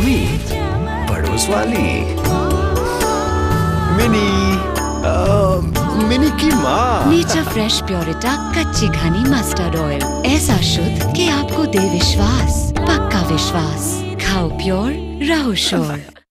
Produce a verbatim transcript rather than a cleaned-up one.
Mummy पड़ोस वाली, mini आ, mini की माँ। नेचर फ्रेश प्योरिटा कच्ची घनी मस्टर्ड ऑयल, ऐसा शुद्ध कि आपको दे विश्वास, पक्का विश्वास। खाओ प्योर, रहो श्योर।